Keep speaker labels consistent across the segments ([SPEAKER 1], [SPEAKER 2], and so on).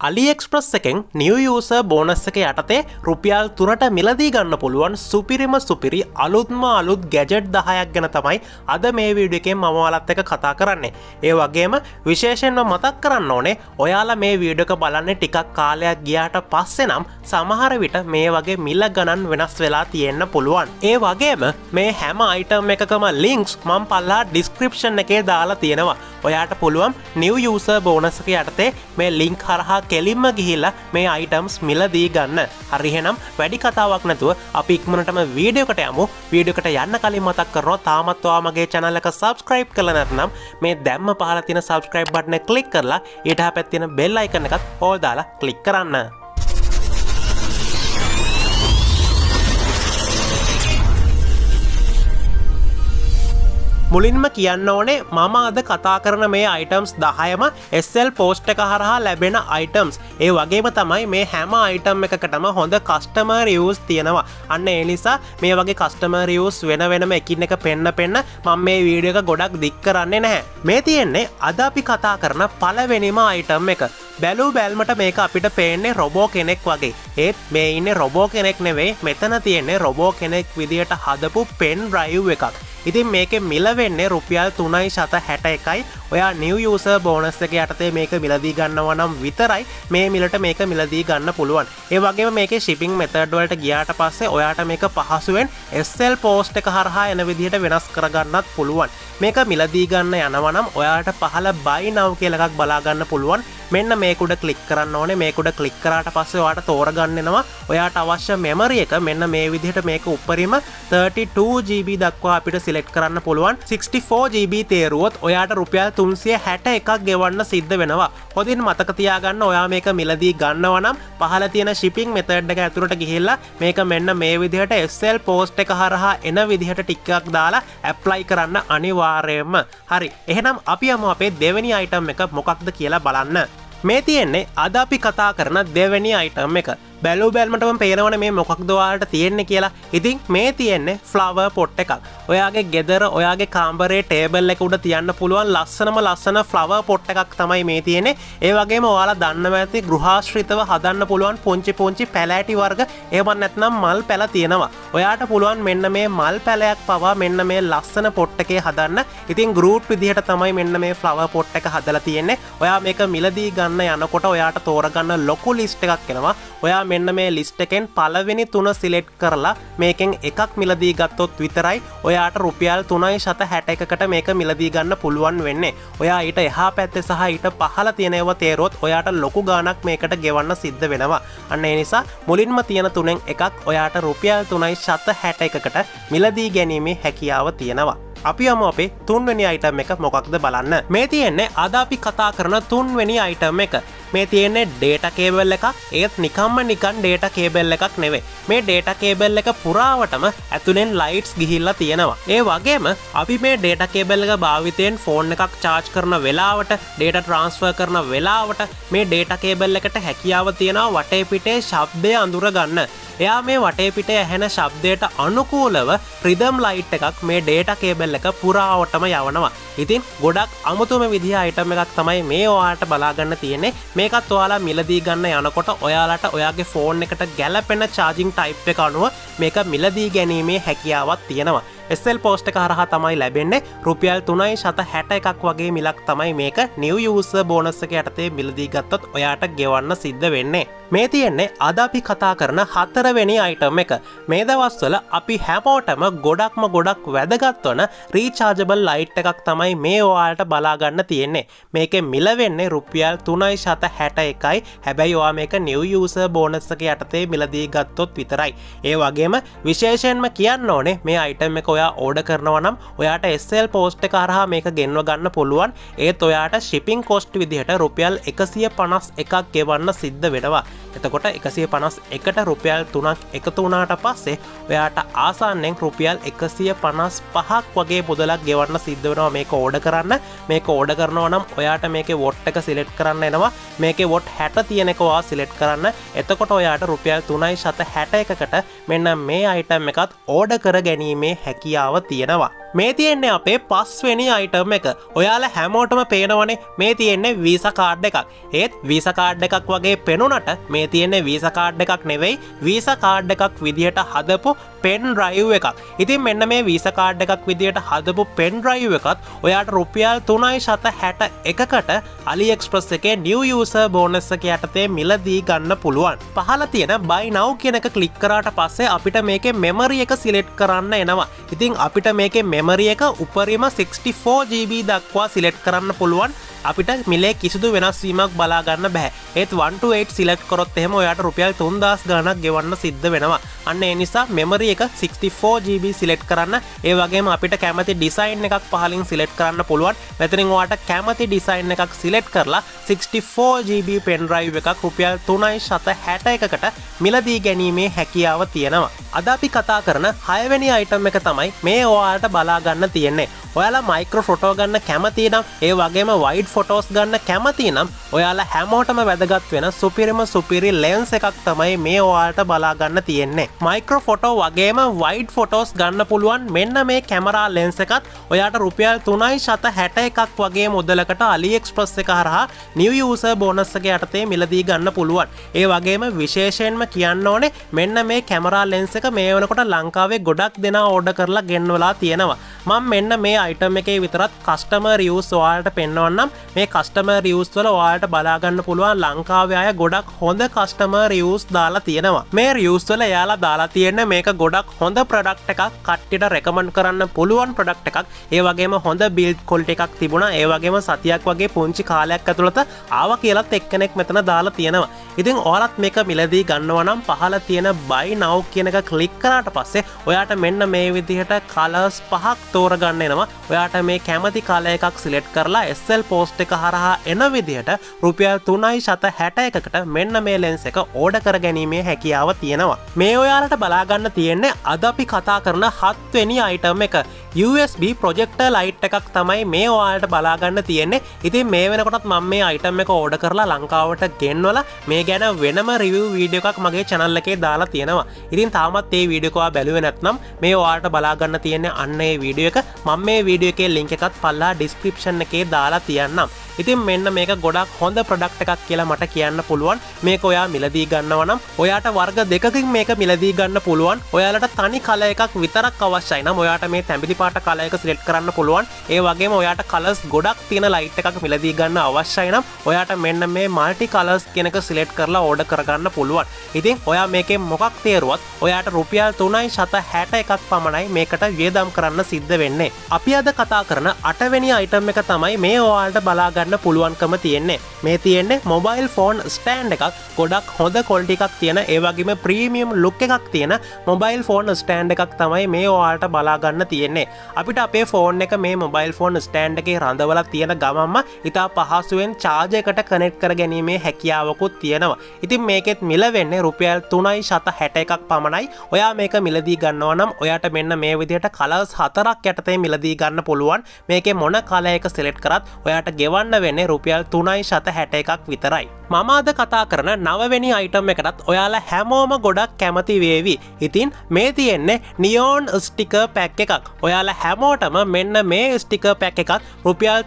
[SPEAKER 1] AliExpress එකෙන් new user bonus එක යටතේ රුපියල් 3ට මිලදී ගන්න පුළුවන් සුපිරි අලුත්ම අලුත් gadget 10ක් ගැන තමයි අද මේ වීඩියෝ එකෙන් මම ඔයාලත් එක්ක කතා කරන්නේ. ඒ වගේම විශේෂයෙන්ම මතක් කරන්න ඕනේ ඔයාලා මේ වීඩියෝ එක බලන්නේ ටිකක් කාලයක් ගියාට පස්සේ නම් සමහර විට මේ වගේ මිල ගණන් වෙනස් වෙලා තියෙන්න පුළුවන්. ඒ වගේම මේ හැම item එකකම links මම පල්ලා description එකේ දාලා තියෙනවා. ඔයාට පුළුවන් new user bonus එක යටතේ මේ link හරහා කෙලින්ම ගිහිල්ලා මේ items මිලදී ගන්න. හරි එහෙනම් වැඩි කතාවක් නැතුව අපි ඉක්මනටම වීඩියෝ එකට යමු. වීඩියෝ එකට යන්න කලින් මතක් කරනවා තාමත් ඔයා මගේ channel එක subscribe කරලා නැත්නම් මේ දැම්ම පහළ තියෙන subscribe button එක click කරලා ඊට පැත්තේ තියෙන bell icon එකත් all දාලා click කරන්න. මුලින්ම කියන්න ඕනේ මම අද කතා කරන මේ items 10ම SL post එක හරහා ලැබෙන items. ඒ වගේම තමයි මේ හැම item එකකටම හොඳ customer reviews තියෙනවා. අන්න ඒ නිසා මේ වගේ customer reviews වෙනම එකින් එක පෙන්න මම මේ වීඩියෝ එක ගොඩක් දික් කරන්නේ නැහැ. මේ තියෙන්නේ අද අපි කතා කරන පළවෙනිම item එක. බැලූ බැල්මට මේක අපිට පේන්නේ රොබෝ කෙනෙක් වගේ. ඒත් මේ ඉන්නේ රොබෝ කෙනෙක් නෙවෙයි. මෙතන තියෙන්නේ රොබෝ කෙනෙක් විදියට හදපු pen drive එකක්. ඉතින් මේකේ මිල වෙන්නේ රුපියල් 361යි. ඔයා new user bonus එක යටතේ මේක මිලදී ගන්නවා නම් විතරයි මේ මිලට මේක මිලදී ගන්න පුළුවන්. ඒ වගේම මේකේ shipping method වලට ගියාට පස්සේ ඔයාට මේක පහසුවෙන් SL post එක හරහා එන විදිහට වෙනස් කරගන්නත් පුළුවන්. මේක මිලදී ගන්න යනවා නම් ඔයාට පහළ buy now කියලා එකක් බලා ගන්න පුළුවන්. මෙන්න මේක උඩ ක්ලික් කරන්න ඕනේ. මේක උඩ ක්ලික් කරාට පස්සේ ඔයාට තෝරගන්න එනවා ඔයාට අවශ්‍ය memory එක. මෙන්න මේ විදිහට මේක උඩරිම 32GB දක්වා අපිට select කරන්න පුළුවන්. 64GB තේරුවොත් ඔයාට රුපියල් 361ක් ගෙවන්න සිද්ධ වෙනවා. හොඳින් මතක තියාගන්න ඔයා මේක මිලදී ගන්නවා නම් පහළ තියෙන shipping method එක ඇතුළට ගිහිල්ලා මේක මෙන්න මේ විදිහට SL post එක හරහා එන විදිහට ටික් එකක් දාලා apply කරන්න අනිවාර්යයෙන්ම. හරි. එහෙනම් අපි යමු අපේ දෙවෙනි item එක මොකක්ද කියලා බලන්න. මේ තියෙන්නේ අද අපි කතා කරන දෙවෙනි item එක. බැලූ බැල්මටම පේනවනේ මේ මොකක්ද ඔයාලට තියෙන්නේ කියලා. ඉතින් මේ තියෙන්නේ flower pot එකක්. ඔයාගේ ගෙදර ඔයාගේ කාමරේ ටේබල් එක උඩ තියන්න පුළුවන් ලස්සන flower pot එකක් තමයි මේ තියෙන්නේ. ඒ වගේම ඔයාලා දන්නවා ඇති ගෘහාශ්‍රිතව හදන්න පුළුවන් පුංචි පැලෑටි වර්ග එහෙම නැත්නම් මල් පැල තියෙනවා. ඔයාට පුළුවන් මෙන්න මේ මල් පැලයක් පවා මෙන්න මේ ලස්සන pot එකේ හදන්න. ඉතින් ගෲප් විදිහට තමයි මෙන්න මේ flower pot එක හදලා තියෙන්නේ. ඔයා මේක මිලදී ගන්න යනකොට ඔයාට තෝරගන්න ලොකු list එකක් එනවා. ඔයා මෙන්න මේ ලිස්ට් එකෙන් පළවෙනි 3 සිලෙක්ට් කරලා මේකෙන් එකක් මිලදී ගත්තොත් විතරයි ඔයාට රුපියල් 361කට මේක මිලදී ගන්න පුළුවන් වෙන්නේ. ඔයා ඊට එහා පැත්තේ සහ ඊට පහළ තියෙන ඒවා තේරුවොත් ඔයාට ලොකු ගාණක් මේකට ගෙවන්න සිද්ධ වෙනවා. අන්න ඒ නිසා මුලින්ම තියෙන තුනෙන් එකක් ඔයාට රුපියල් 361කට මිලදී ගැනීමේ හැකියාව තියෙනවා. අපි යමු අපේ තුන්වෙනි item එක මොකක්ද බලන්න. මේ තියෙන්නේ අද අපි කතා කරන තුන්වෙනි item එක. මේ තියෙන්නේ data cable එකක්. ඒත් නිකන් data cable එකක් නෙවෙයි. මේ data cable එක පුරාවටම ඇතුලෙන් lights ගිහිල්ලා තියෙනවා. ඒ වගේම අපි මේ data cable එක භාවිතයෙන් phone එකක් charge කරන වෙලාවට data transfer කරන වෙලාවට මේ data cable එකට හැකියාව තියෙනවා වටේ පිටේ ශබ්දය අඳුර ගන්න. එයා මේ වටේ පිටේ ඇහෙන ශබ්දයට අනුකූලව rhythm light එකක් මේ data cable එක පුරාවටම යවනවා. ඉතින් ගොඩක් අමුතුම විදිහ item එකක් තමයි මේ ඔයාලට බලා ගන්න තියෙන්නේ. මේකත් ඔයාලා මිලදී ගන්න යනකොට ඔයාලට ඔයාගේ ෆෝන් එකට ගැලපෙන charging type එක අනුව මේක මිලදී ගැනීමේ හැකියාවක් තියෙනවා. SL post එක හරහා තමයි ලැබෙන්නේ. රුපියල් 361ක් වගේ මිලක් තමයි මේක new user bonus එක යටතේ මිලදී ගත්තොත් ඔයාට ගෙවන්න සිද්ධ වෙන්නේ. මේ තියෙන්නේ අද අපි කතා කරන හතරවෙනි item එක. මේ දවස්වල අපි හැමෝටම ගොඩක් වැදගත් වන rechargeable light එකක් තමයි මේ ඔයාලට බලා ගන්න තියෙන්නේ. මේකේ මිල වෙන්නේ රුපියල් 361යි. හැබැයි ඔයා මේක new user bonus එක යටතේ මිලදී ගත්තොත් විතරයි. ඒ වගේම විශේෂයෙන්ම කියන්න ඕනේ මේ item එක ඔයා ඕඩර් කරනවා නම් ඔයාට SL post එක හරහා මේක ගෙන්ව ගන්න පුළුවන්. ඒත් ඔයාට shipping cost විදිහට රුපියල් 151ක් ගෙවන්න සිද්ධ වෙනවා. එතකොට 151ට රුපියල් 3ක් එකතු වුණාට පස්සේ ඔයාට ආසන්නෙන් රුපියල් 155ක් වගේ මුදලක් ගෙවන්න සිද්ධ වෙනවා මේක ඕඩර් කරන්න. මේක ඕඩර් කරනවා නම් ඔයාට මේකේ watt එක සිලෙක්ට් කරන්න එනවා. මේකේ watt 60 තියෙන එක ඔයා සිලෙක්ට් කරන්න. එතකොට ඔයාට රුපියල් 361කට මෙන්න මේ item එකත් ඕඩර් කර ගැනීමේ හැකියාව තියෙනවා. මේ තියෙන්නේ අපේ 5 වෙනි අයිටම් එක. ඔයාලා හැමෝටම පේනවනේ මේ තියෙන්නේ වීසා කාඩ් එකක්. ඒත් වීසා කාඩ් එකක් වගේ පෙනුනට මේ තියෙන්නේ වීසා කාඩ් එකක් නෙවෙයි වීසා කාඩ් එකක් විදියට හදපු පෙන් ඩ්‍රයිව් එකක්. ඉතින් මෙන්න මේ වීසා කාඩ් එකක් විදියට හදපු පෙන් ඩ්‍රයිව් එකත් ඔයාට රුපියල් 3.61කට AliExpress එකේ new user bonus එක යටතේ මිලදී ගන්න පුළුවන්. පහළ තියෙන buy now කියන එක ක්ලික් කරාට පස්සේ අපිට මේකේ memory එක select කරන්න එනවා. ඉතින් අපිට මේකේ memory එක උපරිම 64GB දක්වා select කරන්න පුළුවන්. අපිට මිලේ කිසිදු වෙනස් වීමක් බලා ගන්න බෑ. ඒත් 1 to 8 select කරොත් එහෙම ඔයාට රුපියල් 3000 ගණනක් ගෙවන්න සිද්ධ වෙනවා. අන්න ඒ නිසා memory එක 64GB select කරන්න. ඒ වගේම අපිට කැමති design එකක් පහලින් select කරන්න පුළුවන්. මෙතනින් ඔයාට කැමති design එකක් select කරලා 64GB pen drive එකක් රුපියල් 3.61කට මිලදී ගැනීමේ හැකියාව තියෙනවා. අද අපි කතා කරන 6 වෙනි item එක තමයි මේ ඔයාලට බලා ගන්න තියෙන්නේ. ඔයාලා මයික්‍රෝ ෆොටෝ ගන්න කැමති නම් ඒ වගේම වයිඩ් ෆොටෝස් ගන්න කැමති නම් ඔයාලා හැමෝටම වැදගත් වෙන සුපිරි ලෙන්ස් එකක් තමයි මේ ඔයාලට බලා ගන්න තියෙන්නේ. මයික්‍රෝ ෆොටෝ වගේම වයිඩ් ෆොටෝස් ගන්න පුළුවන් මෙන්න මේ කැමරා ලෙන්ස් එකත් ඔයාට රුපියල් 3.61ක් වගේ මුදලකට AliExpress එක හරහා new user bonus එක යටතේ මිලදී ගන්න පුළුවන්. ඒ වගේම විශේෂයෙන්ම කියන්න ඕනේ මෙන්න මේ කැමරා ලෙන්ස් එක මේ වෙනකොට ලංකාවේ ගොඩක් දෙනා ඕඩර් කරලා ගෙන්වලා තියෙනවා. මම මෙන්න මේ item එකේ විතරත් customer reviews ඔයාලට පෙන්වන්නම්. මේ customer reviews වල ඔයාලට බලා ගන්න පුළුවන් ලංකාවේ අය ගොඩක් හොඳ customer reviews දාලා තියෙනවා. මේ reviews වල එයාලා දාලා තියෙන්නේ මේක ගොඩක් හොඳ product එකක්, කට්ටියට recommend කරන්න පුළුවන් product එකක්. ඒ වගේම හොඳ build quality එකක් තිබුණා. ඒ වගේම සතියක් වගේ පුංචි කාලයක් ඇතුළත ආවා කියලාත් එක්කෙනෙක් මෙතන දාලා තියෙනවා. ඉතින් ඔයාලත් මේක මිලදී ගන්නවා නම් පහළ තියෙන buy now කියන එක click කරාට පස්සේ ඔයාට මෙන්න මේ විදිහට colors 5ක් තෝරගන්න එනවා. ඔයාට මේ කැමති කලර් එකක් select කරලා SL post එක හරහා එන විදිහට රුපියල් 3.61කට මෙන්න මේ lens එක order කර ගැනීමේ හැකියාව තියෙනවා. මේ ඔයාලට බලා ගන්න තියෙන්නේ අද අපි කතා කරන 7 වෙනි item එක. USB projector light එකක් තමයි මේ ඔයාලට බලා ගන්න තියෙන්නේ. ඉතින් මේ වෙනකොටත් මම මේ item එක order කරලා ලංකාවට ගෙන්වලා මේ ගැන වෙනම review video එකක් මගේ channel එකේ දාලා තියෙනවා. ඉතින් තාමත් මේ video එක ඔයා බැලුවේ නැත්නම් මේ ඔයාලට බලා ගන්න තියෙන්නේ අන්න ඒ video එක. මම මේ video එකේ link එකත් පල්ලා description එකේ දාලා තියන්නම්. ඉතින් මෙන්න මේක ගොඩක් හොඳ product එකක් කියලා මට කියන්න පුළුවන්. මේක ඔයා මිලදී ගන්නවා නම් ඔයාට වර්ග දෙකකින් මේක මිලදී ගන්න පුළුවන්. ඔයාලට තනි කලර් එකක් විතරක් අවශ්‍යයි නම් ඔයාට මේ තැඹිලි පාට කලර් එක select කරන්න පුළුවන්. ඒ වගේම ඔයාට colors ගොඩක් තියෙන light එකක් මිලදී ගන්න අවශ්‍යයි නම් ඔයාට මෙන්න මේ multi colors කියන එක select කරලා order කරගන්න පුළුවන්. ඉතින් ඔයා මේකෙන් මොකක් තේරුවත් ඔයාට රුපියල් 3.61ක් පමණයි මේකට වියදම් කරන්න සිද්ධ වෙන්නේ. අපි අද කතා කරන 8 වෙනි item එක තමයි මේ ඔයාලට බලා ගන්න පුළුවන්කම තියෙන්නේ. මේ තියෙන්නේ mobile phone stand එකක්. ගොඩක් හොඳ quality එකක් තියෙන ඒ වගේම premium look එකක් තියෙන mobile phone stand එකක් තමයි මේ ඔයාලට බලා ගන්න තියෙන්නේ. අපිට අපේ ෆෝන් එක මේ mobile phone stand එකේ රඳවලා තියෙන ගමන්ම ඉතා පහසුවෙන් charge එකට connect කර ගැනීමේ හැකියාවකුත් තියෙනවා. ඉතින් මේකෙත් මිල වෙන්නේ රුපියල් 3.61ක් පමණයි. ඔයා මේක මිලදී ගන්නවා නම් ඔයාට මෙන්න මේ විදිහට colors 4ක් යටතේ මිලදී ගන්න පුළුවන්. මේකේ මොන කලර් එක select කරත් ඔයාට ගෙවන්න වෙන්නේ රුපියල් 3.61ක් විතරයි. මම අද කතා කරන 9 වෙනි item එකටත් ඔයාලා හැමෝම ගොඩක් කැමති වේවි. ඉතින් මේ තියෙන්නේ neon sticker pack එකක්. ඔයාලා හැමෝටම මෙන්න මේ sticker pack එකත් රුපියල්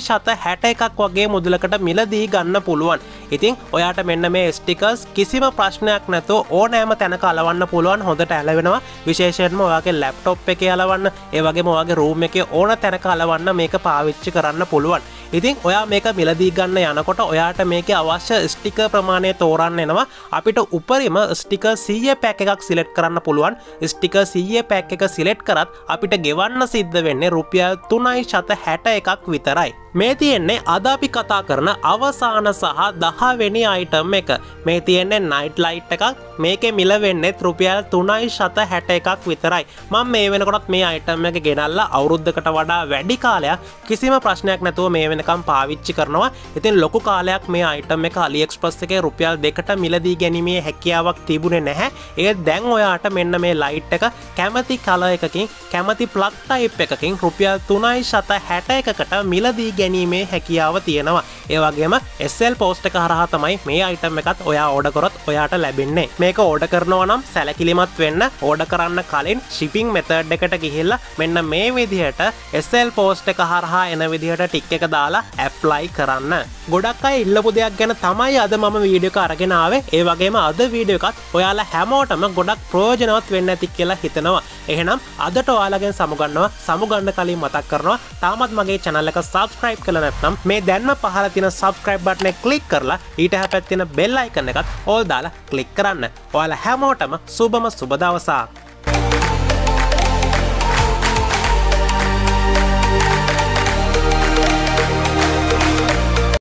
[SPEAKER 1] 3.61ක් වගේ මුදලකට මිලදී ගන්න පුළුවන්. ඉතින් ඔයාට මෙන්න මේ stickers කිසිම ප්‍රශ්නයක් නැතුව ඕනෑම තැනක අලවන්න පුළුවන්. හොඳට ඇලවෙනවා. විශේෂයෙන්ම ඔයාගේ laptop එකේ අලවන්න, ඒ වගේම ඔයාගේ room එකේ ඕන තැනක අලවන්න මේක පාවිච්චි කරන්න පුළුවන්. ඉතින් ඔයා මේක මිලදී ගන්න යනකොට ඔයාට මේකේ අවශ්‍ය ස්ටිකර් ප්‍රමාණය තෝරන්න එනවා. අපිට උපරිම ස්ටිකර් 100 පැක් එකක් සිලෙක්ට් කරන්න පුළුවන්. ස්ටිකර් 100 පැක් එක සිලෙක්ට් කරත් අපිට ගෙවන්න සිද්ධ වෙන්නේ රුපියල් 3.61ක් විතරයි. මේ තියෙන්නේ අද අපි කතා කරන අවසාන සහ 10 වෙනි item එක. මේ තියෙන්නේ night light එකක්. මේකේ මිල වෙන්නේ රුපියල් 3.61ක් විතරයි. මම මේ වෙනකොටත් මේ item එක ගෙනල්ලා අවුරුද්දකට වඩා වැඩි කාලයක් කිසිම ප්‍රශ්නයක් නැතුව මේ වෙනකම් පාවිච්චි කරනවා. ඉතින් ලොකු කාලයක් මේ item එක AliExpress එකේ රුපියල් 2කට මිලදී ගැනීමේ හැකියාවක් තිබුණේ නැහැ. ඒත් දැන් ඔයාට මෙන්න මේ light එක කැමති color එකකින් කැමති plug type එකකින් රුපියල් 3.61කට මිලදී ගැනීමේ හැකියාව තියෙනවා. ඒ වගේම SL post එක හරහා තමයි මේ item එකත් ඔයා order කරොත් ඔයාට ලැබෙන්නේ. මේක මේක ඕඩර් කරනවා නම් සැලකිලිමත් වෙන්න. ඕඩර් කරන්න කලින් shipping method එකට ගිහිල්ලා මෙන්න මේ විදිහට SL post එක හරහා එන විදිහට ටික් එක දාලා apply කරන්න. ගොඩක් අය ඉල්ලපු දෙයක් ගැන තමයි අද මම වීඩියෝ එක අරගෙන ආවේ. ඒ වගේම අද වීඩියෝ එකත් ඔයාලා හැමෝටම ගොඩක් ප්‍රයෝජනවත් වෙන්න ඇති කියලා හිතනවා. එහෙනම් අදට ඔයාලගෙන් සමුගන්න කලින් මතක් කරනවා තාමත් මගේ channel එක subscribe කරලා නැත්නම් මේ දැන්ම පහළ තියෙන subscribe button එක click කරලා ඊට එහා පැත්තේ තියෙන bell icon එකත් all දාලා click කරන්න. ඔයාලා හැමෝටම සුබ දවසක්.